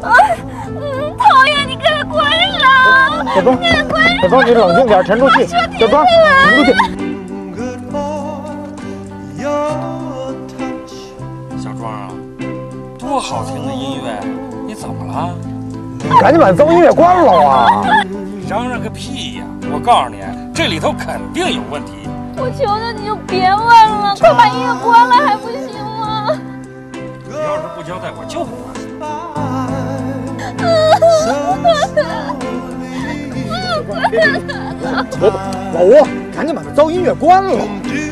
讨厌，你给我滚手！ 小庄，小庄，你冷静点，沉住气。小庄，沉住气。 小庄啊，多好听的音乐，你怎么了？ 你赶紧把噪音乐关了啊！ 嚷嚷个屁呀！我告诉你，这里头肯定有问题。 我求求你就别问了，快把音乐关了还不行吗？ 你要是不交代，我就不管。 老吴，赶紧把那噪音乐关了。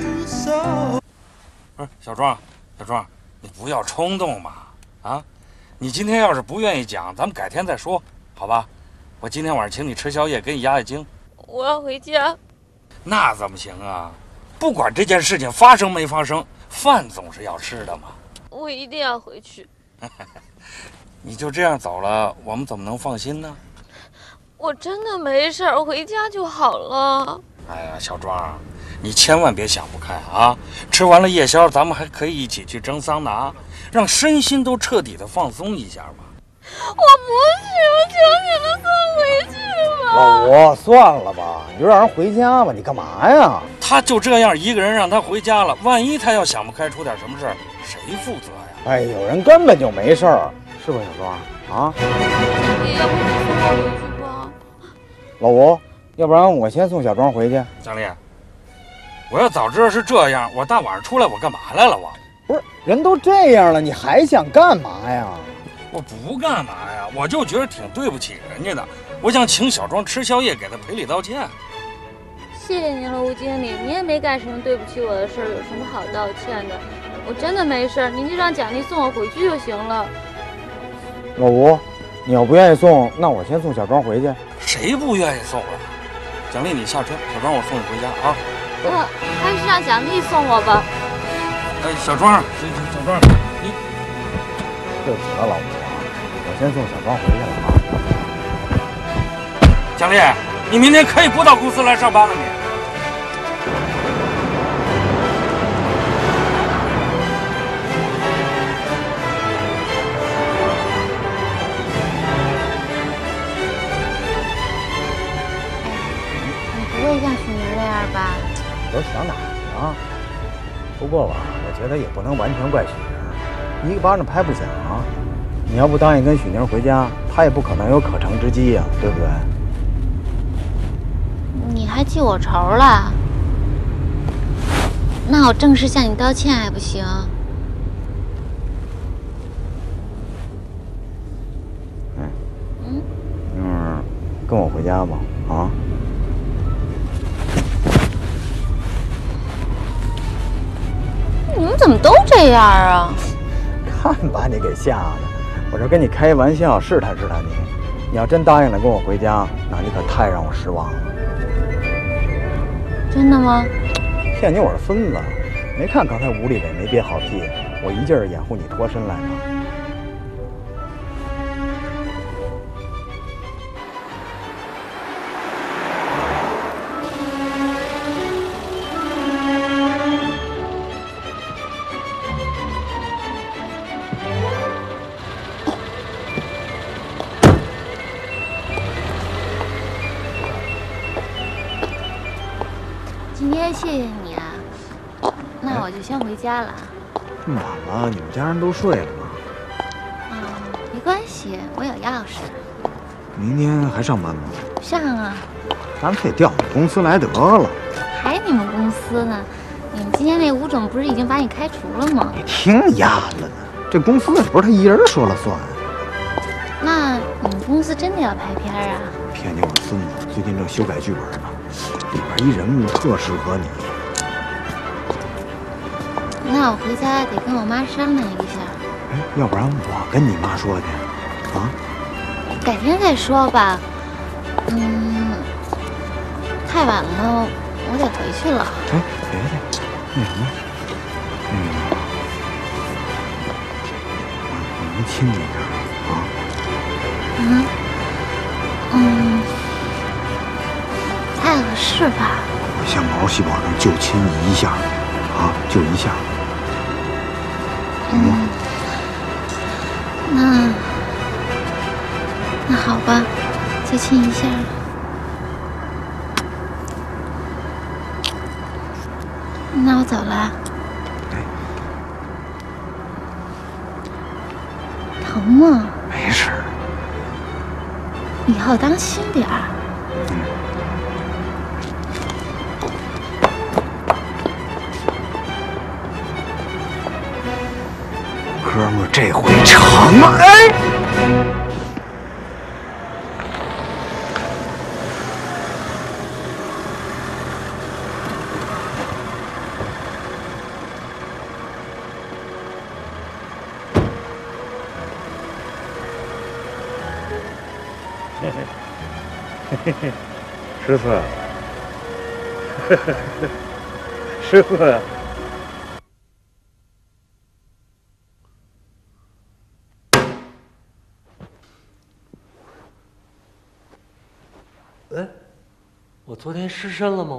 不是小庄，小庄，你不要冲动嘛！啊，你今天要是不愿意讲，咱们改天再说，好吧？我今天晚上请你吃宵夜，给你压压惊。 我要回家。 那怎么行啊？不管这件事情发生没发生，饭总是要吃的嘛。 我一定要回去。 你就这样走了，我们怎么能放心呢？ 我真的没事儿，回家就好了。 哎呀，小庄，你千万别想不开啊！吃完了夜宵，咱们还可以一起去蒸桑拿，让身心都彻底的放松一下嘛。 我不去，我求你了，送回去吧。 老吴，算了吧，你就让人回家吧，你干嘛呀？ 他就这样一个人让他回家了，万一他要想不开出点什么事儿，谁负责呀？ 哎，有人根本就没事儿，是吧，小庄啊？ 你要不你送我回去吧？ 老吴，要不然我先送小庄回去。 张丽，我要早知道是这样，我大晚上出来我干嘛来了？我不是，人都这样了，你还想干嘛呀？ 我不干嘛呀，我就觉得挺对不起人家的，我想请小庄吃宵夜，给他赔礼道歉。 谢谢您了，吴经理，你也没干什么对不起我的事儿，有什么好道歉的？我真的没事儿，您就让蒋丽送我回去就行了。 老吴，你要不愿意送，那我先送小庄回去。 谁不愿意送啊？蒋丽，你下车，小庄我送你回家啊。 还是让蒋丽送我吧。 小庄，小庄，你对不起了，老吴啊，我先送小庄回去了啊。 蒋丽，你明天可以不到公司来上班了，你。 不会像许宁那样吧？ 你都想哪去啊？不过吧，我觉得也不能完全怪许宁，一个巴掌拍不响啊。你要不答应跟许宁回家，他也不可能有可乘之机呀，对不对？ 你还记我仇了？那我正式向你道歉还不行？ 跟我回家吧，啊？ 你们怎么都这样啊？ 看把你给吓的！我这跟你开玩笑，试探试探你。你要真答应了跟我回家，那你可太让我失望了。 真的吗？ 骗你我是孙子！没看刚才屋里边没憋好屁，我一劲儿掩护你脱身来着。 今天谢谢你啊，那我就先回家了。 这么晚了，你们家人都睡了吗？ 没关系，我有钥匙。 明天还上班吗？ 上啊。 干脆调你公司来得了。 还你们公司呢？你们今天那吴总不是已经把你开除了吗？ 你听丫的呢，这公司不是他一人说了算。 那你们公司真的要拍片啊？ 骗你我孙子，最近正修改剧本呢，里边一人物特适合你。 那我回家得跟我妈商量一下。 哎，要不然我跟你妈说去，啊？ 改天再说吧。太晚了，我得回去了。 哎，别去，那什么，你能亲你一下啊？ 太合适吧？ 我向毛细胞上就亲一下，啊，就一下。 那那好吧，再亲一下。那我走了。疼吗？ 没事。 以后当心点儿。 哥们儿，这回成了！哎。师傅，师傅， 哎，我昨天失身了吗？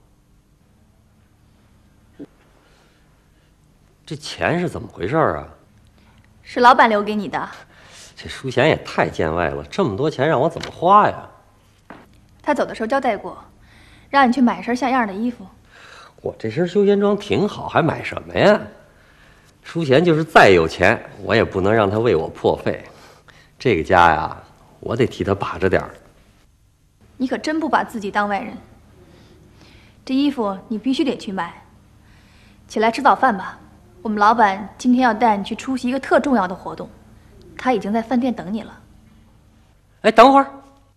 这钱是怎么回事啊？ 是老板留给你的。 这淑贤也太见外了，这么多钱让我怎么花呀？ 他走的时候交代过，让你去买身像样的衣服。 我这身休闲装挺好，还买什么呀？淑贤就是再有钱，我也不能让他为我破费。这个家呀，我得替他把着点儿。 你可真不把自己当外人。这衣服你必须得去买。起来吃早饭吧，我们老板今天要带你去出席一个特重要的活动，他已经在饭店等你了。 哎，等会儿，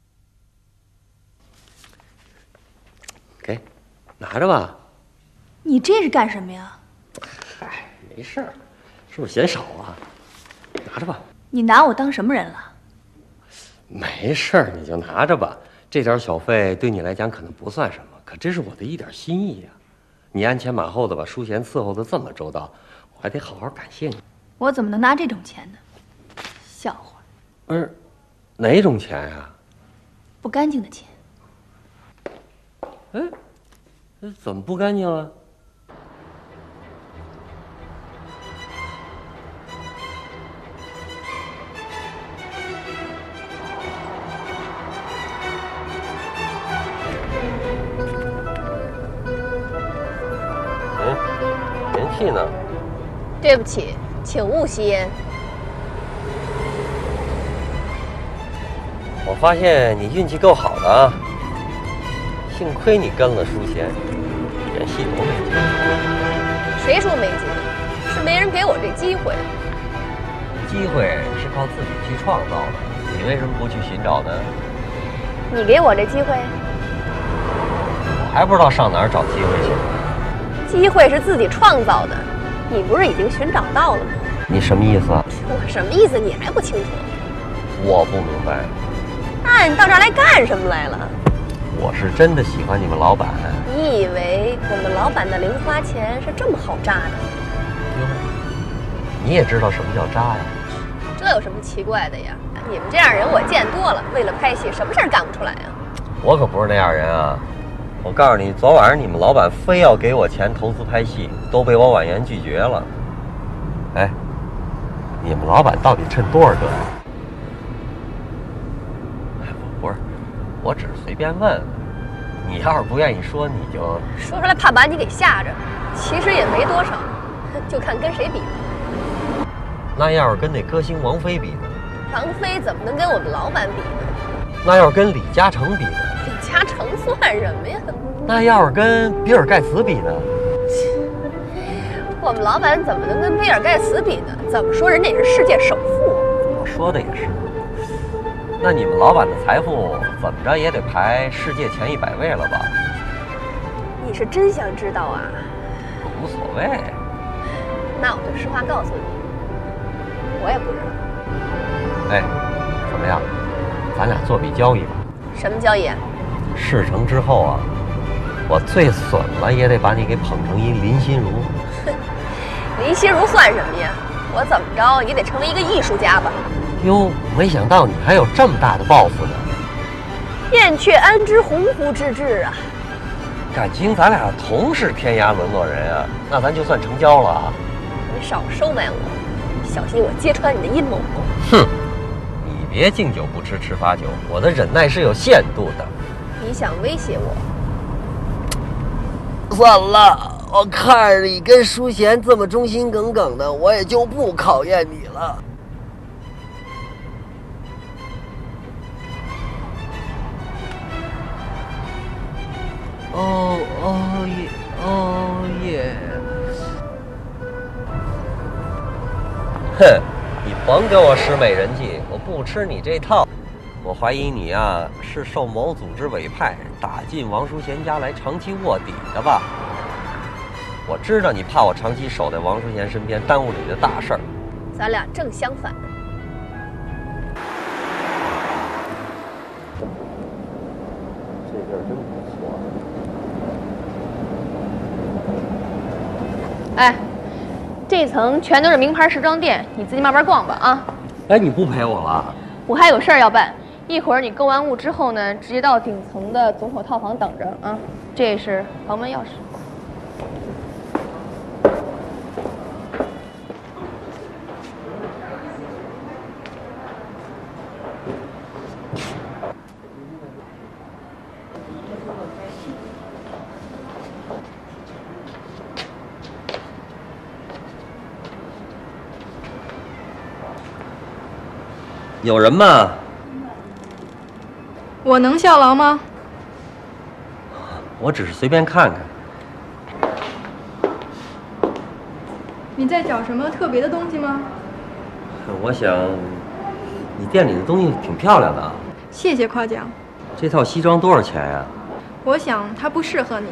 给，拿着吧。 你这是干什么呀？ 哎，没事儿，是不是嫌少啊？拿着吧。 你拿我当什么人了？ 没事儿，你就拿着吧。这点小费对你来讲可能不算什么，可这是我的一点心意呀。你鞍前马后的把淑贤伺候的这么周到，我还得好好感谢你。 我怎么能拿这种钱呢？笑话。 不是，哪种钱呀？ 不干净的钱。 哎，怎么不干净了？人气呢？ 对不起，请勿吸烟。 我发现你运气够好的啊，幸亏你跟了淑贤，连戏都没进。 谁说没进？是没人给我这机会。 机会是靠自己去创造的，你为什么不去寻找呢？ 你给我这机会？ 我还不知道上哪儿找机会去。 机会是自己创造的，你不是已经寻找到了吗？ 你什么意思？ 我什么意思？你还不清楚？ 我不明白。 那你到这儿来干什么来了？ 我是真的喜欢你们老板。 你以为我们老板的零花钱是这么好榨的？ 哟，你也知道什么叫渣呀？ 这有什么奇怪的呀？你们这样人我见多了，为了拍戏，什么事儿干不出来呀？ 我可不是那样人啊！我告诉你，昨晚上你们老板非要给我钱投资拍戏，都被我婉言拒绝了。哎，你们老板到底趁多少个呀？不是，我只是随便问问。你要是不愿意说，你就说出来，怕把你给吓着。其实也没多少，就看跟谁比了。 那要是跟那歌星王菲比呢？ 王菲怎么能跟我们老板比呢？ 那要是跟李嘉诚比呢？ 李嘉诚算什么呀？ 那要是跟比尔盖茨比呢？ 我们老板怎么能跟比尔盖茨比呢？怎么说人家也是世界首富。 我说的也是。那你们老板的财富怎么着也得排世界前100位了吧？ 你是真想知道啊？ 无所谓。 那我就实话告诉你，我也不知道。 哎，怎么样？咱俩做笔交易吧。 什么交易啊？ 事成之后啊，我最损了也得把你给捧成一林心如。 林心如算什么呀？我怎么着也得成为一个艺术家吧。 哟，没想到你还有这么大的抱负呢。 燕雀安知鸿鹄之志啊！ 感情咱俩同是天涯沦落人啊，那咱就算成交了啊。 你少收买我，小心我揭穿你的阴谋。 哼，你别敬酒不吃吃罚酒，我的忍耐是有限度的。 你想威胁我？ 算了，我看着你跟淑贤这么忠心耿耿的，我也就不考验你了。哦耶！哼，你甭给我使美人计，我不吃你这套。我怀疑你啊是受某组织委派，打进王淑贤家来长期卧底的吧？我知道你怕我长期守在王淑贤身边，耽误你的大事儿。 咱俩正相反。 这地儿真不错。 哎，这层全都是名牌时装店，你自己慢慢逛吧啊。 哎，你不陪我了？ 我还有事儿要办，一会儿你购完物之后呢，直接到顶层的总统套房等着啊。这是房门钥匙。 有人吗？ 我能效劳吗？ 我只是随便看看。 你在找什么特别的东西吗？ 我想，你店里的东西挺漂亮的啊。 谢谢夸奖。 这套西装多少钱呀？ 我想它不适合你。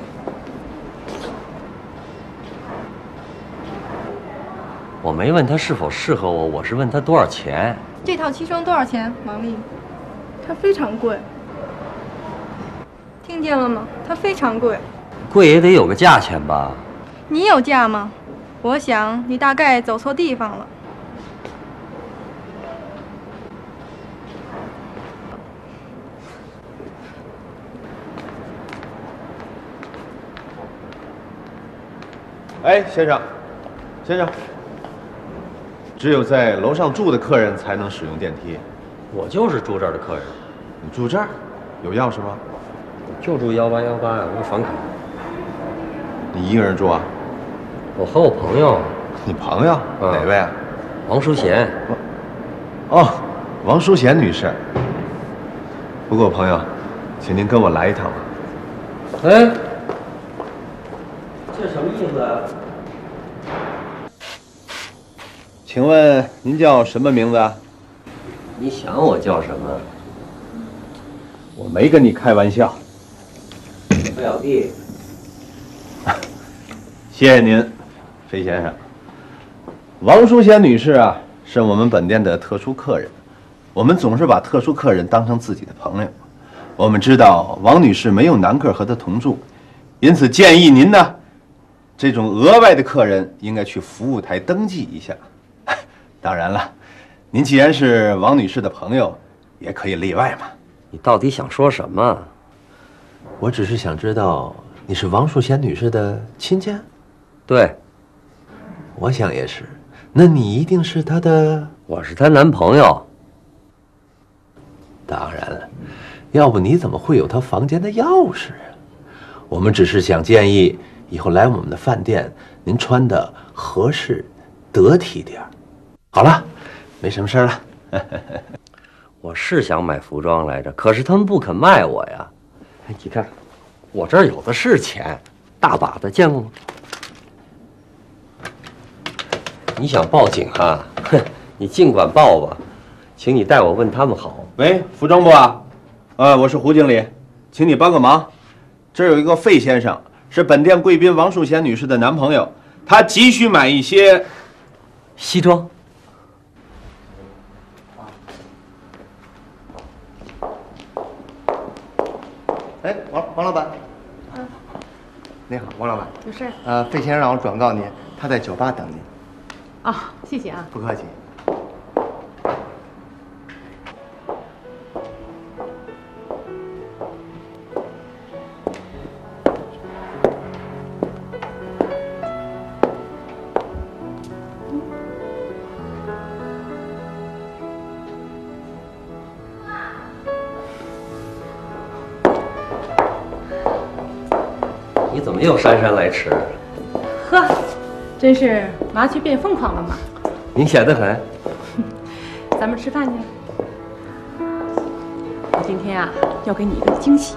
我没问他是否适合我，我是问他多少钱。 这套西装多少钱，王丽？它非常贵。听见了吗？它非常贵。 贵也得有个价钱吧？ 你有价吗？我想你大概走错地方了。 哎，先生，先生，只有在楼上住的客人才能使用电梯。 我就是住这儿的客人。 你住这儿，有钥匙吗？ 就住1818呀，无房卡。 你一个人住啊？ 我和我朋友。 你朋友、哪位啊？ 王淑贤。 哦，王淑贤女士。不过朋友，请您跟我来一趟吧。 哎，这什么意思啊？ 请问您叫什么名字啊？ 你想我叫什么？ 我没跟你开玩笑。 费小弟。 谢谢您，费先生。王淑贤女士啊，是我们本店的特殊客人，我们总是把特殊客人当成自己的朋友。我们知道王女士没有男客和她同住，因此建议您呢，这种额外的客人应该去服务台登记一下。当然了，您既然是王女士的朋友，也可以例外嘛。 你到底想说什么？ 我只是想知道你是王淑贤女士的亲家。 对， 我想也是。那你一定是她的？ 我是她男朋友。 当然了，要不你怎么会有她房间的钥匙啊？我们只是想建议以后来我们的饭店，您穿的合适、得体点儿。好了，没什么事儿了。 我是想买服装来着，可是他们不肯卖我呀。哎，你看，我这儿有的是钱，大把的，见过吗？你想报警啊？哼，你尽管报吧，请你代我问他们好。 喂，服装部啊，我是胡经理，请你帮个忙。这儿有一个费先生，是本店贵宾王淑贤女士的男朋友，他急需买一些西装。 哎，王老板。你好，王老板。 有事？ 费先生让我转告您，他在酒吧等您。 啊，谢谢啊。 不客气。 么又姗姗来迟？ 呵，真是麻雀变凤凰了嘛！ 明显得很。 咱们吃饭去。我今天啊，要给你一个惊喜。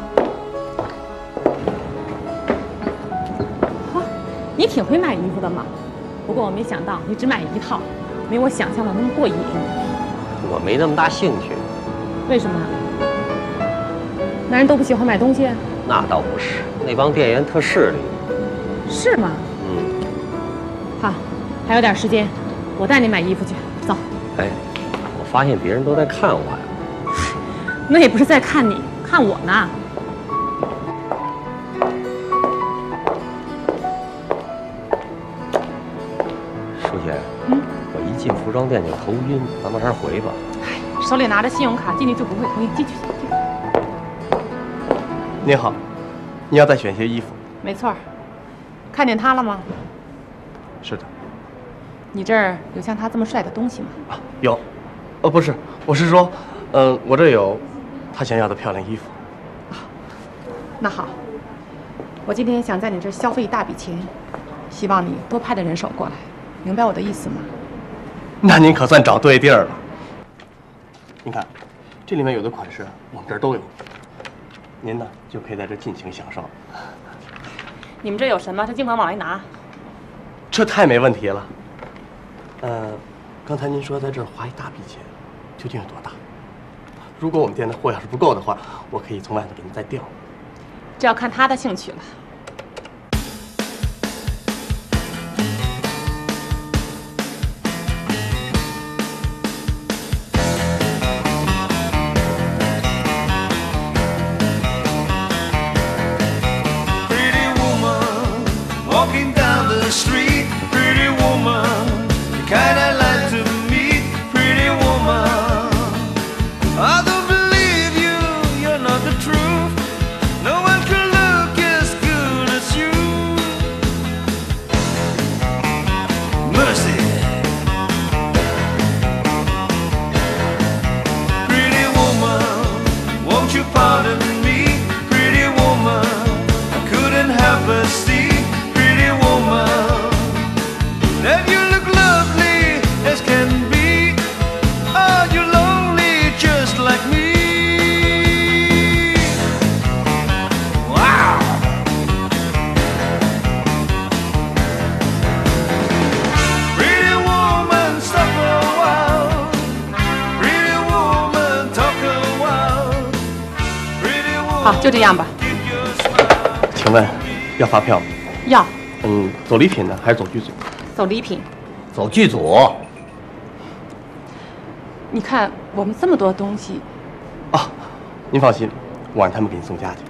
呵，你挺会买衣服的嘛。不过我没想到你只买一套，没我想象的那么过瘾。 我没那么大兴趣。 为什么？男人都不喜欢买东西？ 那倒不是，那帮店员特势利。 是吗？ 嗯。 好，还有点时间，我带你买衣服去。走。 哎，我发现别人都在看我呀。 那也不是在看你，看我呢。 舒姐，我一进服装店就头晕，咱们还是回吧。 哎，手里拿着信用卡进去就不会头晕，进去。 您好，你要再选些衣服。 没错，看见他了吗？ 是的。 你这儿有像他这么帅的东西吗？ 啊，有。不是，我是说，我这有他想要的漂亮衣服。 那好，我今天想在你这儿消费一大笔钱，希望你多派点人手过来，明白我的意思吗？ 那您可算找对地儿了。您看，这里面有的款式我们这儿都有，您呢就可以在这尽情享受。 你们这有什么，就尽管往来拿。 这太没问题了。刚才您说在这儿花一大笔钱，究竟有多大？如果我们店的货要是不够的话，我可以从外头给您再调。 这要看他的兴趣了。好，就这样吧。 请问，要发票吗？ 要。 走礼品呢，还是走剧组？ 走礼品。 走剧组。 你看我们这么多东西。 啊，您放心，我让他们给您送家去。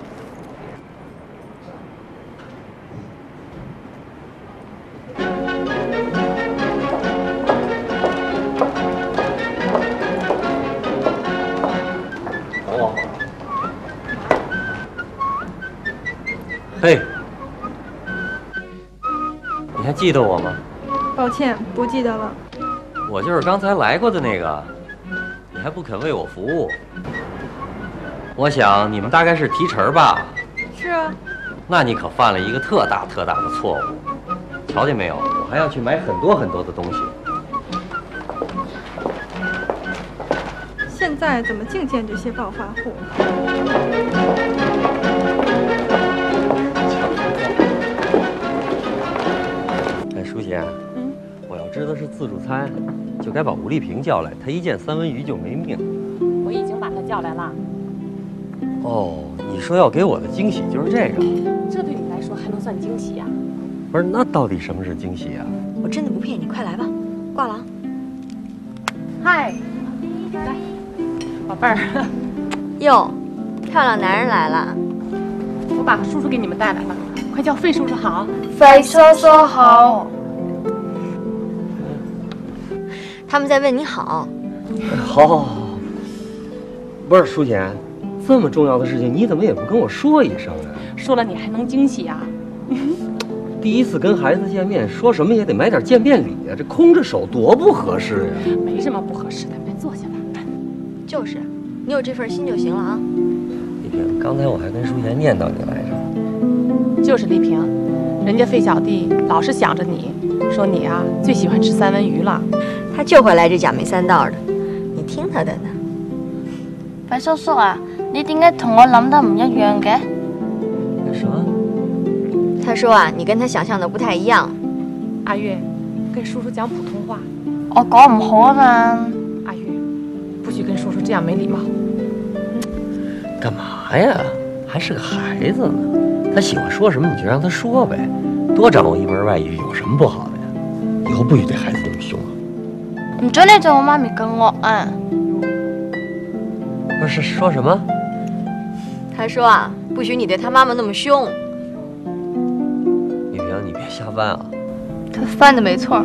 嘿，你还记得我吗？ 抱歉，不记得了。 我就是刚才来过的那个，你还不肯为我服务。我想你们大概是提成吧？ 是啊。 那你可犯了一个特大的错误。瞧见没有？我还要去买很多的东西。 现在怎么净见这些暴发户？ 舒姐，我要知道是自助餐，就该把吴丽萍叫来。她一见三文鱼就没命。 我已经把她叫来了。 哦，你说要给我的惊喜就是这个？ 这对你来说还能算惊喜呀？ 不是，那到底什么是惊喜啊？ 我真的不骗你，快来吧，挂了啊。 嗨，来，宝贝儿。 哟，漂亮男人来了。 我把叔叔给你们带来了，快叫费叔叔好。 费叔叔好。 他们在问你好。 好。不是舒姐，这么重要的事情你怎么也不跟我说一声啊？ 说了你还能惊喜啊？ 第一次跟孩子见面，说什么也得买点见面礼啊，这空着手多不合适呀。 没什么不合适的，快坐下吧。 就是，你有这份心就行了啊。 丽萍，刚才我还跟舒贤念叨你来着。 就是丽萍， 人家费小弟老是想着你，说你啊最喜欢吃三文鱼了。 他就会来这假媒三道的，你听他的呢。 費叔叔啊，你點解同我諗得唔一樣嘅？ 什麼？ 他說啊，你跟他想象的不太一樣。 阿月，跟叔叔講普通話。 我講唔好啊嘛。 阿月，不許跟叔叔這樣沒禮貌。 干嘛呀？还是个孩子呢，他喜欢说什么你就让他说呗，多掌握一门外语有什么不好的呀？以后不许对孩子这么凶啊！ 唔准你對我媽咪咁惡啊！ 不是说什么？ 他說啊，不許你對他媽媽那麼凶。 玉萍，你別瞎翻啊！ 他翻的没錯。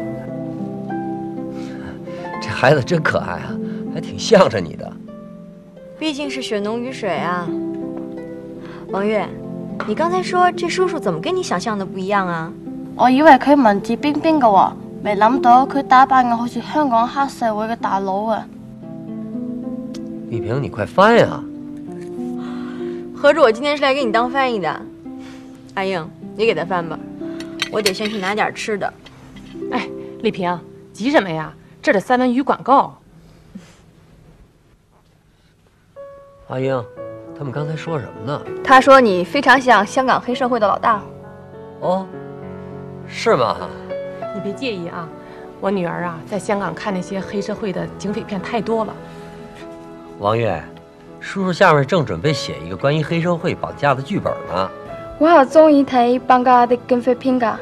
这孩子真可愛啊，還挺向着你的。 畢竟是血濃於水啊。王月，你剛才說這叔叔怎麼跟你想象的不一樣啊？ 我以為佢文質彬彬嘅喎，未諗到佢打扮嘅好似香港黑社會嘅大佬啊！ 玉萍，你快翻呀！ 合着我今天是來給你當翻譯的。阿英，你給他翻吧，我得先去拿點吃的。 哎，麗萍，急什麼呀？這兒的三文魚管夠。 阿英，他們剛才說什麼呢？ 他說你非常像香港黑社會的老大。 哦，是嗎？ 你別介意啊，我女兒啊，在香港看那些黑社會的警匪片太多了。 王月，叔叔下面正準備寫一個關於黑社會綁架的劇本呢。 我好中意睇綁架的警匪片㗎。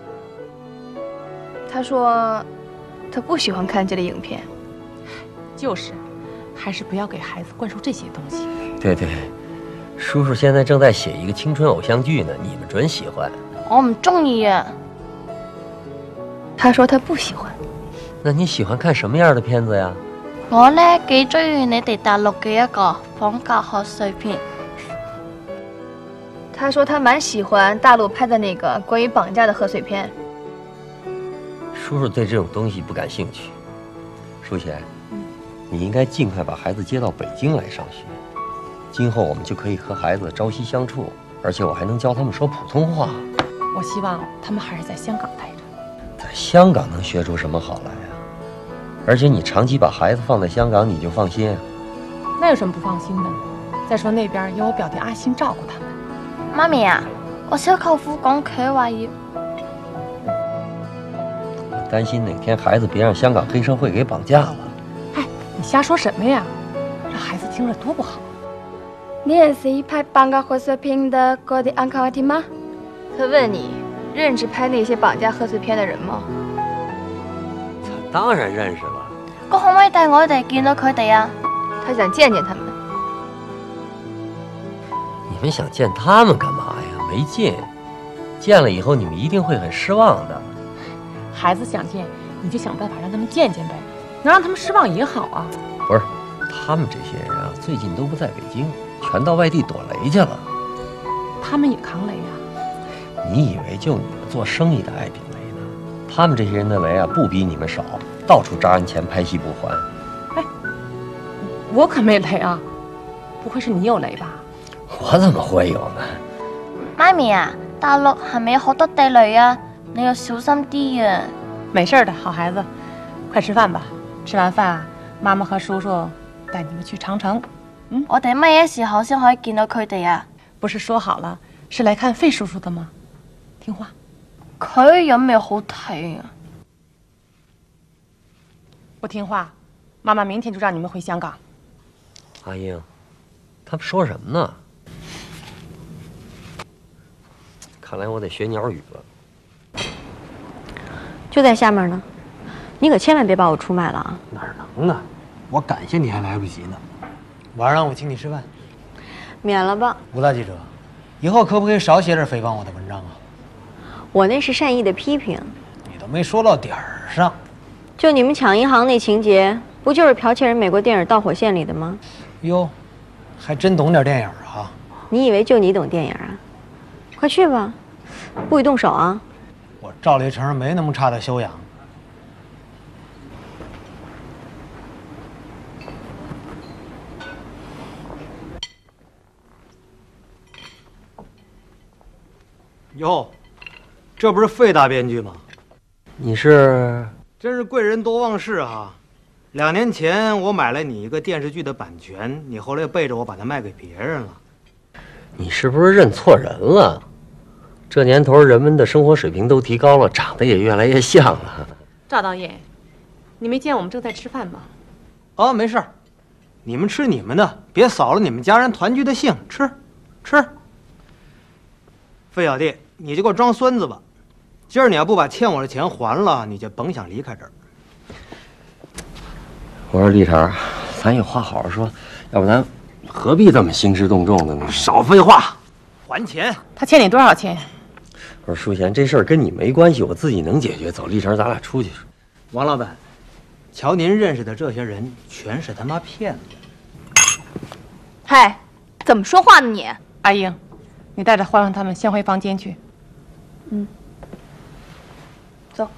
他說他不喜歡看這類影片。 就是，還是不要給孩子灌輸這些東西。 對對，叔叔現在正在寫一個青春偶像劇呢，你們準喜歡。 我唔中意啊。 他說他不喜歡。 那你喜歡看什麼樣的片子呀？ 我呢幾中意你哋大陸嘅一個綁架賀歲片。 他說他蠻喜歡大陸拍的那個關於綁架的賀歲片。 叔叔對這種東西不感興趣。淑賢，你應該盡快把孩子接到北京來上學，今後我們就可以和孩子朝夕相處，而且我還能教他們說普通話。 我希望他們還是在香港待着。 在香港能學出什麼好來呀？而且你長期把孩子放在香港，你就放心啊？ 那有什麼不放心的？再說那邊有我表弟阿星照顧他們。 媽咪啊，我小舅父講佢話要。 我擔心哪天孩子別讓香港黑社會給綁架了。 哎，你瞎說什麼呀？讓孩子聽着多不好。 你也是拍綁架賀歲片的嗰啲安康阿弟嗎？ 他問你認識拍那些綁架賀歲片的人嗎？ 當然認識了。 我可唔可以帶我哋見到佢哋啊？ 他想見見他們。 你們想見他們幹嘛呀？沒勁，見了以後你們一定會很失望的。 孩子想見，你就想辦法讓他們見見唄，能讓他們失望也好啊。 不是，他們這些人啊，最近都不在北京，全到外地躲雷去了。 他們也扛雷啊？ 你以為就你們做生意的愛頂雷呢？他們這些人的雷啊，不比你們少，到處扎人錢拍戲不還。 哎，我可沒雷啊，不會是你有雷吧？ 我怎麼會有呢？ 媽咪啊，大陸係咪有好多地雷啊？你要小心啲啊！ 沒事的，好孩子，快吃飯吧。吃完飯啊，媽媽和叔叔帶你們去長城。 我哋乜嘢時候先可以見到佢哋啊？ 不是說好了是來看費叔叔的嗎？聽話。 佢有咩好睇啊？ 不聽話，媽媽明天就讓你們回香港。 阿英，他們說什麼呢？看來我得學鳥語了。 就在下面呢，你可千萬別把我出賣了啊！ 哪能呢？我感謝你還來不及呢。晚上我請你吃飯。 免了吧。 吳大記者，以後可不可以少寫點誹謗我的文章啊？ 我那是善意的批評。 你都沒說到點兒上。 就你們搶銀行那情節，不就是剽竊人美國電影《導火線》裡的嗎？ 喲，還真懂點電影啊！ 你以為就你懂電影啊？快去吧，不許動手啊！ 我趙立成沒那麼差的修養。 喲， 这不是费大编剧吗？ 你是？ 真是贵人多忘事啊！2年前我买了你一个电视剧的版权，你后来背着我把它卖给别人了。 你是不是认错人了？这年头人们的生活水平都提高了，长得也越来越像了。 赵导演，你没见我们正在吃饭吗？ 哦，没事，你们吃你们的，别扫了你们家人团聚的兴。吃，吃。费小弟，你就给我装孙子吧！今儿你要不把欠我的钱还了，你就甭想离开这儿。 我说立成，咱有话好好说，要不咱何必这么兴师动众的呢？ 少废话，还钱！ 他欠你多少钱？ 我说淑贤，这事儿跟你没关系，我自己能解决。走，立成，咱俩出去。 王老板，瞧您认识的这些人，全是他妈骗子。 嗨，怎么说话呢你？ 阿英，你带着欢欢他们先回房间去。走。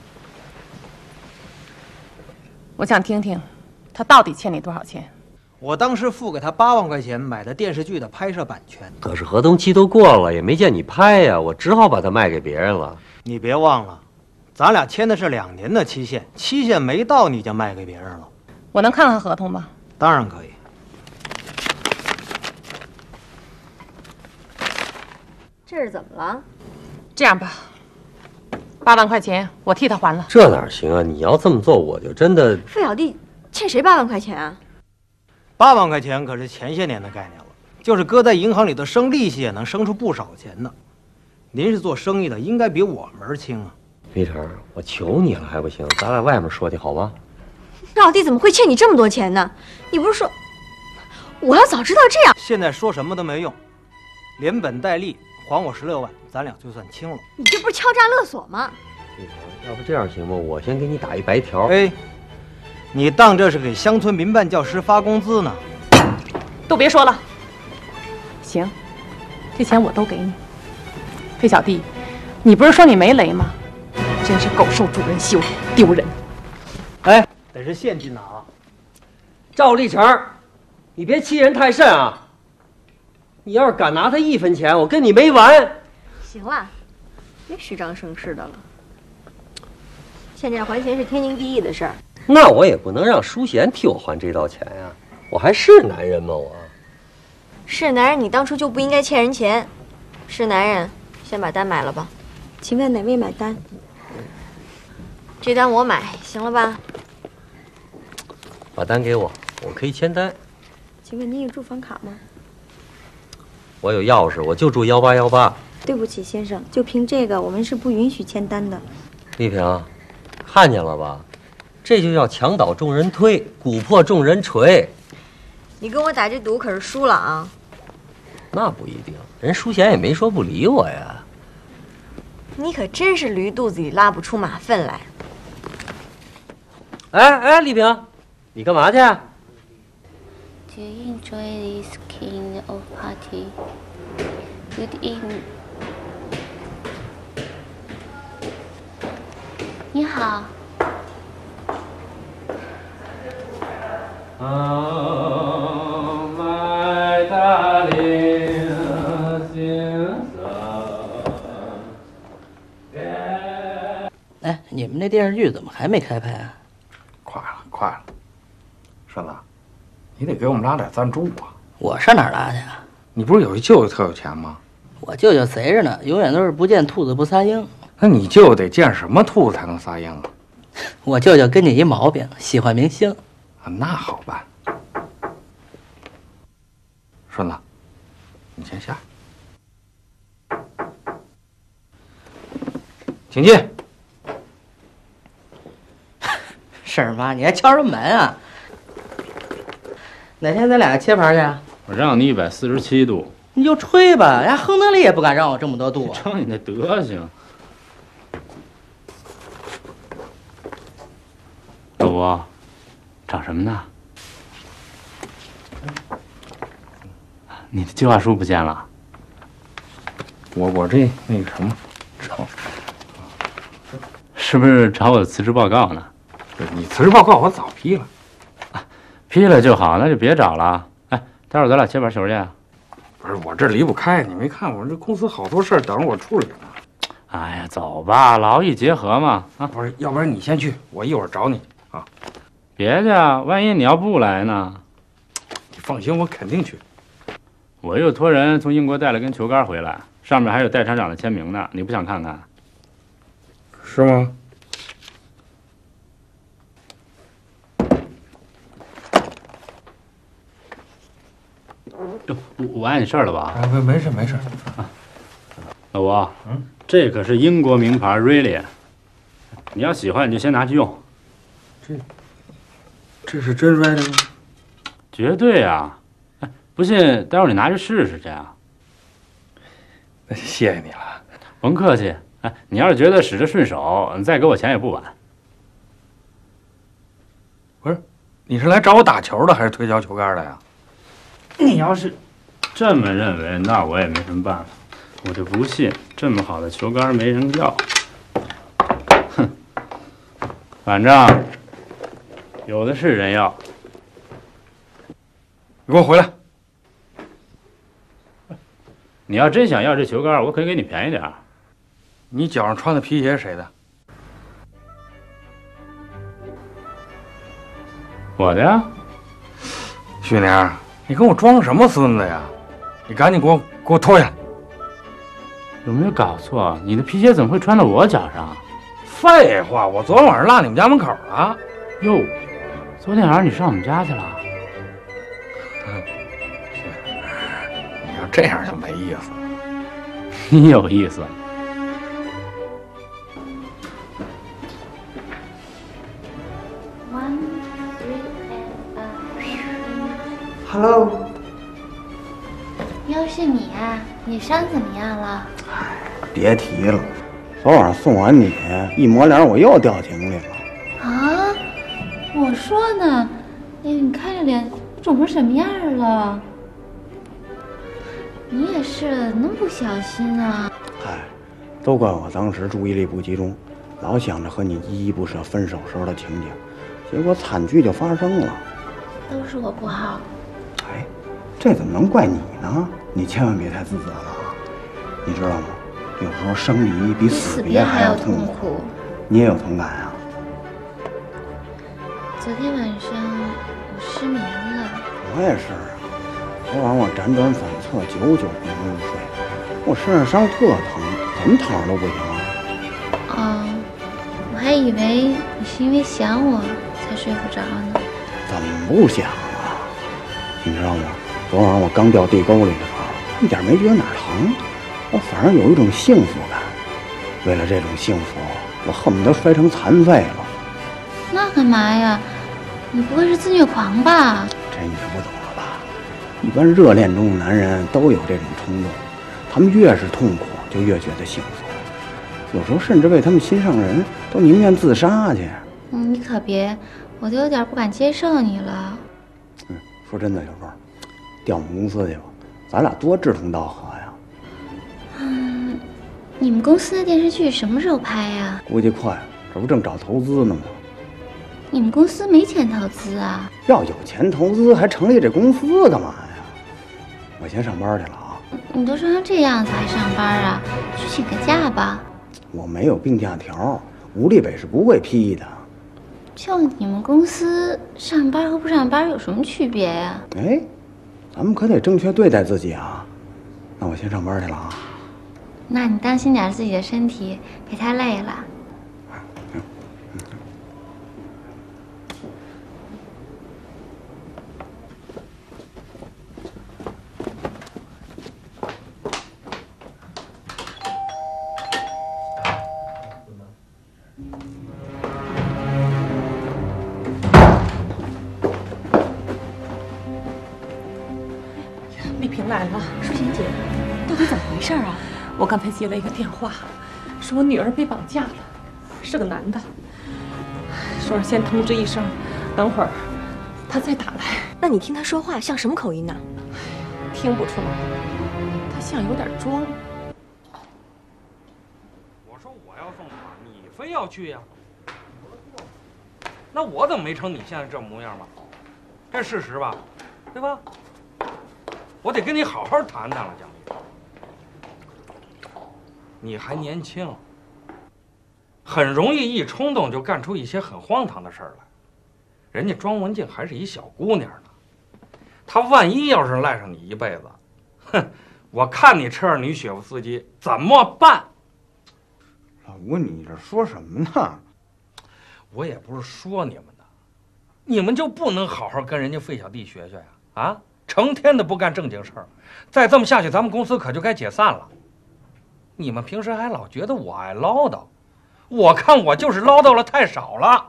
我想听听，他到底欠你多少钱？ 我当时付给他8万块钱买的电视剧的拍摄版权， 可是合同期都过了，也没见你拍呀，我只好把它卖给别人了。 你别忘了，咱俩签的是2年的期限，期限没到你就卖给别人了。 我能看看合同吗？ 当然可以。 这是怎么了？ 这样吧，8万块钱我替他还了。 这哪行啊！你要这么做，我就真的…… 费小弟欠谁8万块钱啊 ？8万块钱可是前些年的概念了，就是搁在银行里头生利息也能生出不少钱呢。您是做生意的，应该比我门儿清啊。 立成，我求你了还不行？咱俩外面说去好吗？ 老弟怎么会欠你这么多钱呢？你不是说我要早知道这样？ 现在说什么都没用，连本带利还我16万，咱俩就算清了。 你这不是敲诈勒索吗？ 立成，要不这样行吗？我先给你打一白条。 哎，你当这是给乡村民办教师发工资呢？ 都别说了。行，这钱我都给你。费小弟，你不是说你没雷吗？真是狗受主人羞，丢人！ 哎，得是现金的啊。 赵立成，你别欺人太甚啊！你要是敢拿他1分钱，我跟你没完！ 行了，别虚张声势的了。欠债还钱是天经地义的事儿。 那我也不能让淑贤替我还这道钱呀！我还是男人吗？我是男人，你当初就不应该欠人钱。是男人，先把单买了吧。请问哪位买单？这单我买，行了吧？ 把单给我，我可以签单。 请问您有住房卡吗？ 我有钥匙，我就住1818。 对不起，先生，就凭这个，我们是不允许签单的。 丽萍，看见了吧？这就叫墙倒众人推，鼓破众人锤。 你跟我打这赌可是输了啊！ 那不一定，人淑贤也没说不理我呀。 你可真是驴肚子里拉不出马粪来。 哎，丽萍，你干嘛去 ？To enjoy this kind of party. Good evening. 你好。 My darling, 哎，你们那电视剧怎么还没开拍啊？ 快了，顺子，你得给我们拉点赞助啊！ 我上哪儿拉去啊？ 你不是有一舅舅特有钱吗？ 我舅舅贼着呢，永远都是不见兔子不撒鹰。 那你舅舅得见什么兔子才能撒鹰啊？ 我舅舅跟你一毛病，喜欢明星。 啊，那好办。顺子，你先下，请进。 婶儿妈，你还敲什么门啊？哪天咱俩切盘去？ 我让你147度， 你就吹吧，人家亨德利也不敢让我这么多度。 瞅你那德行。老伯，找什么呢？你的计划书不见了？ 我这那个什么， 是不是找我的辞职报告呢？ 你辞职报告我早批了， 批了就好，那就别找了。哎，待会儿咱俩切盘球去。 不是我这离不开，你没看我这公司好多事儿等着我处理呢。 哎呀，走吧，劳逸结合嘛。啊， 不是，要不然你先去，我一会儿找你啊。 别去啊，万一你要不来呢？ 你放心，我肯定去。 我又托人从英国带了根球杆回来，上面还有戴厂长的签名呢，你不想看看？ 是吗？ 我碍你事儿了吧？ 没事没事。 老吴，这可是英国名牌 Really， 你要喜欢你就先拿去用。 这是真 Really 吗？ 绝对啊！哎，不信，待会儿你拿去试试去啊。 谢谢你了， 甭客气。哎，你要是觉得使着顺手，你再给我钱也不晚。 不是，你是来找我打球的还是推销球杆的呀？ 你要是这么认为，那我也没什么办法。我就不信这么好的球杆没人要。哼，反正有的是人要。 你给我回来！ 你要真想要这球杆，我可以给你便宜点儿。 你脚上穿的皮鞋是谁的？ 我的呀。 徐宁，你跟我装什么孙子呀？你赶紧给我脱下来！ 有没有搞错？你的皮鞋怎么会穿到我脚上？ 废话，我昨天晚上落你们家门口了。 哟，昨天晚上你上我们家去了？ 你要这样就没意思了。 你有意思。 Hello， 又是你啊？你伤怎么样了？ 别提了，昨晚上送完你，一抹脸我又掉井里了。 啊！我说呢，哎，你看这脸肿成什么样了？你也是，那么不小心啊！ 嗨，都怪我当时注意力不集中，老想着和你依依不舍分手时候的情景，结果惨剧就发生了。 都是我不好。 哎，这怎么能怪你呢？你千万别太自责了啊！你知道吗？有时候生离比死别还要痛苦。你也有同感啊？ 昨天晚上我失眠了。 我也是啊，昨晚我辗转反侧，久久不能入睡，我身上伤特疼，怎么躺着都不行啊。 哦，我还以为你是因为想我才睡不着呢。 怎么不想啊？你知道吗？昨晚我刚掉地沟里的时候，一点没觉得哪儿疼，我反而有一种幸福感。为了这种幸福，我恨不得摔成残废了。 那干嘛呀？你不会是自虐狂吧？ 这你是不懂了吧？一般热恋中的男人都有这种冲动，他们越是痛苦，就越觉得幸福，有时候甚至为他们心上人都宁愿自杀去。 你可别，我都有点不敢接受你了。 说真的，小凤，调我们公司去吧，咱俩多志同道合呀。 你们公司的电视剧什么时候拍呀？ 估计快，这不正找投资呢吗？ 你们公司没钱投资啊？ 要有钱投资，还成立这公司干嘛呀？我先上班去了啊。 你都说成这样子还上班啊？去请个假吧。 我没有病假条，吴立北是不会批的。 就你们公司上班和不上班有什么区别呀？ 哎，咱们可得正确对待自己啊。那我先上班去了啊。 那你当心点自己的身体，别太累了。 丽萍来了， 淑琴姐，到底怎么回事啊？ 我刚才接了一个电话，说我女儿被绑架了，是个男的，说是先通知一声，等会儿他再打来。 那你听他说话像什么口音呢？ 听不出来，他像有点装。 我说我要送他，你非要去呀？那我怎么没成你现在这模样嘛？这事实吧，对吧？我得跟你好好谈谈了，蒋丽。 你还年轻，很容易一冲动就干出一些很荒唐的事儿来。人家庄文静还是一小姑娘呢，她万一要是赖上你一辈子，哼，我看你车上女雪夫司机怎么办？ 老吴，你这说什么呢？ 我也不是说你们的，你们就不能好好跟人家费小弟学学呀？啊，成天的不干正经事儿，再这么下去，咱们公司可就该解散了。你们平时还老觉得我爱唠叨，我看我就是唠叨了太少了。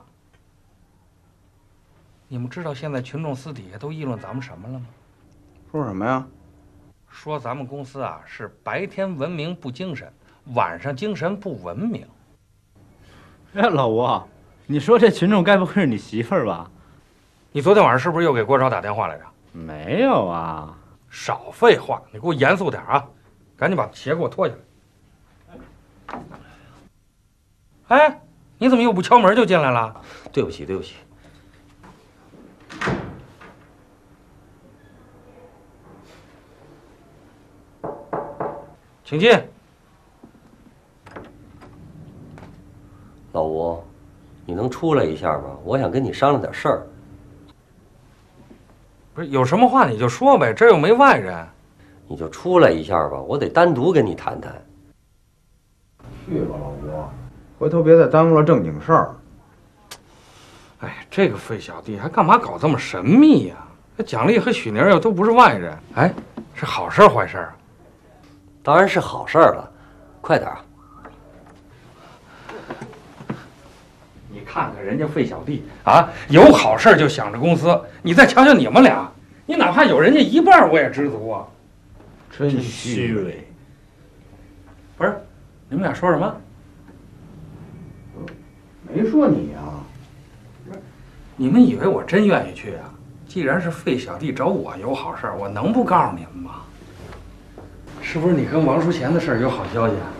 你们知道现在群众私底下都议论咱们什么了吗？ 说什么呀？ 说咱们公司啊是白天文明不精神，晚上精神不文明。 哎，老吴，你说这群众该不会是你媳妇儿吧？ 你昨天晚上是不是又给郭超打电话来着？ 没有啊。 少废话，你给我严肃点啊！赶紧把鞋给我脱下来。哎，你怎么又不敲门就进来了？ 对不起，对不起。 请进。 老吴，你能出来一下吗？我想跟你商量点事儿。 不是，有什么话你就说呗，这又没外人。 你就出来一下吧，我得单独跟你谈谈。 去吧，老吴，回头别再耽误了正经事儿。 哎，这个费小弟还干嘛搞这么神秘呀？蒋丽和许宁又都不是外人，哎，是好事坏事啊？ 当然是好事了，快点啊！ 你看看人家费小弟啊，有好事就想着公司，你再瞧瞧你们俩，你哪怕有人家一半我也知足啊。 真虚伪。 不是，你们俩说什么？ 没说你啊。 不是，你们以为我真愿意去啊？既然是费小弟找我有好事，我能不告诉你们吗？是不是你跟王淑贤的事儿有好消息啊？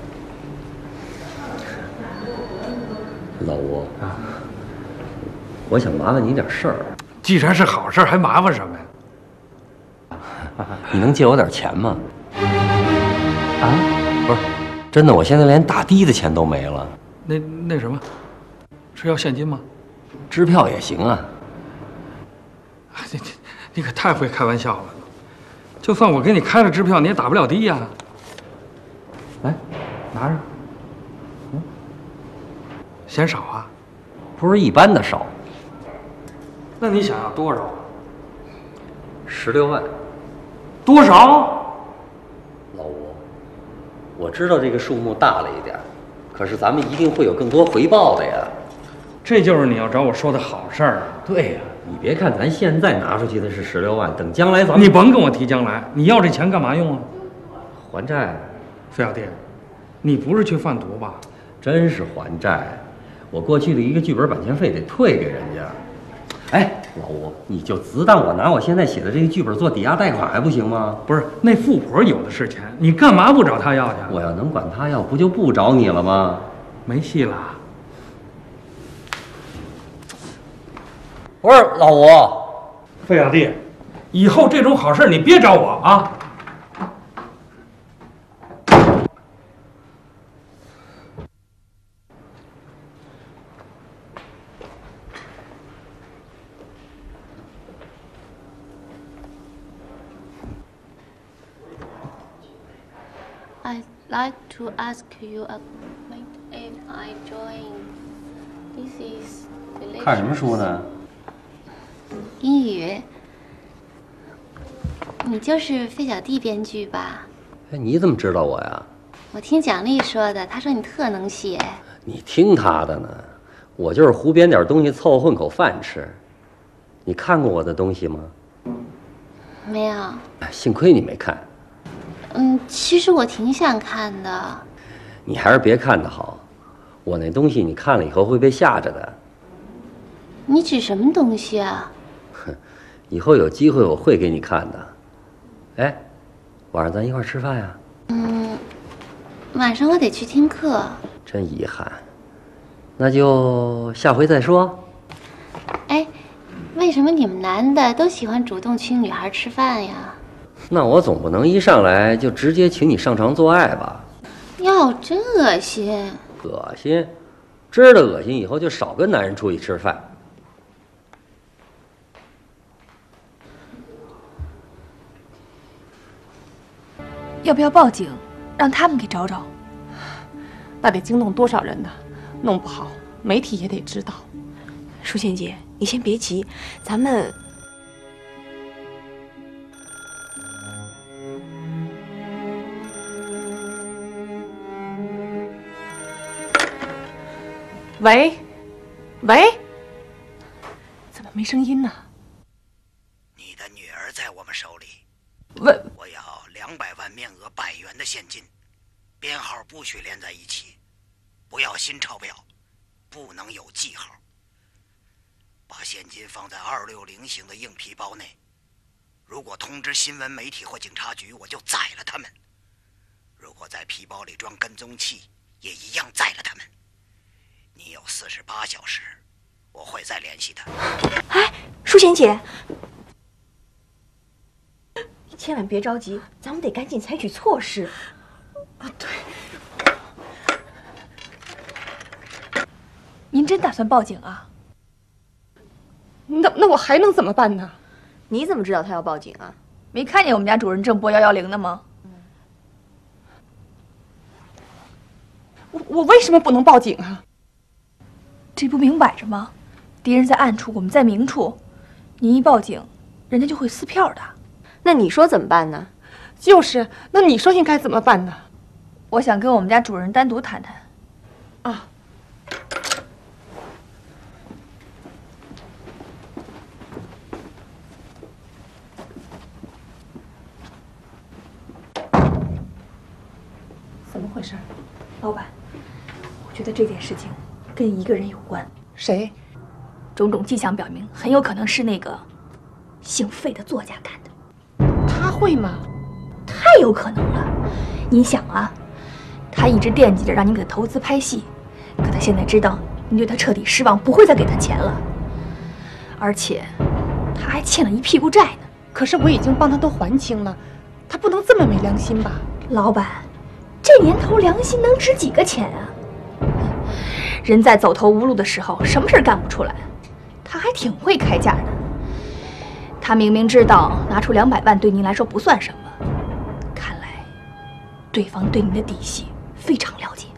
老吴啊，我想麻烦你点事儿。 既然是好事，还麻烦什么呀？ 你能借我点钱吗？ 啊？ 不是，真的，我现在连打的的钱都没了。 那什么，是要现金吗？ 支票也行啊。 你可太会开玩笑了。就算我给你开了支票，你也打不了的呀。来，拿着。嗯，嫌少啊？ 不是一般的少。 那你想要多少 ？16万。 多少？ 老吴，我知道这个数目大了一点，可是咱们一定会有更多回报的呀。 这就是你要找我说的好事儿啊。 对呀，你别看咱现在拿出去的是16万，等将来咱们…… 你甭跟我提将来，你要这钱干嘛用啊？ 还债。 费小弟，你不是去贩毒吧？ 真是还债，我过去的一个剧本版权费得退给人家。哎，老吴，你就只当我拿我现在写的这个剧本做抵押贷款还不行吗？ 不是，那富婆有的是钱，你干嘛不找他要去？ 我要能管他要，不就不找你了吗？ 没戏了。 不是老吴， 费小弟，以后这种好事你别找我啊。 I'd like to ask you a question. If I join, this is 看什么书呢？ 英语。你就是费小弟编剧吧？ 哎，你怎么知道我呀？ 我听蒋丽说的，她说你特能写。 你听她的呢，我就是胡编点东西凑合混口饭吃。你看过我的东西吗？ 没有。 幸亏你没看。 其实我挺想看的。 你还是别看的好，我那东西你看了以后会被吓着的。 你指什么东西啊？ 哼，以后有机会我会给你看的。哎，晚上咱一块吃饭呀？ 晚上我得去听课。 真遗憾，那就下回再说。 哎，为什么你们男的都喜欢主动请女孩吃饭呀？ 那我总不能一上来就直接请你上床做爱吧？ 要哟，真恶心！ 恶心，知道恶心以后就少跟男人出去吃饭。 要不要报警，让他们给找找？ 那得惊动多少人呢？弄不好媒体也得知道。 淑倩姐，你先别急，咱们…… 喂，喂，怎么没声音呢？ 你的女儿在我们手里。 喂， 我要200万面额100元的现金，编号不许连在一起，不要新钞票，不能有记号。把现金放在260型的硬皮包内，如果通知新闻媒体或警察局，我就宰了他们。如果在皮包里装跟踪器，也一样宰了他们。你有48小时，我会再联系他。 哎，淑贤姐，你千万别着急，咱们得赶紧采取措施。 啊，对。 您真打算报警啊？ 那我还能怎么办呢？ 你怎么知道他要报警啊？ 没看见我们家主人正拨110呢吗？ 我为什么不能报警啊？ 这不明摆着吗？敌人在暗处，我们在明处。您一报警，人家就会撕票的。 那你说怎么办呢？ 就是，那你说应该怎么办呢？ 我想跟我们家主人单独谈谈。 啊。怎么回事？ 老板，我觉得这件事情跟一个人有关。 谁？ 种种迹象表明，很有可能是那个姓费的作家干的。 他会吗？ 太有可能了。您想啊，他一直惦记着让您给他投资拍戏，可他现在知道您对他彻底失望，不会再给他钱了。而且他还欠了一屁股债呢。 可是我已经帮他都还清了，他不能这么没良心吧？ 老板，这年头良心能值几个钱啊？人在走投无路的时候，什么事干不出来？他还挺会开价的。他明明知道拿出200万对您来说不算什么，看来对方对您的底细非常了解。